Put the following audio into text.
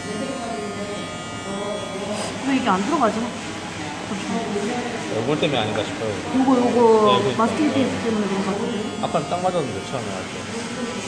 왜 이게 안 들어가지? 얼굴 때문에 아닌가 싶어요. 요거 네, 그러니까. 마스킹 테이프 때문에 그런 것 같은데. 아까는 딱 맞았는데 처음에 할 때.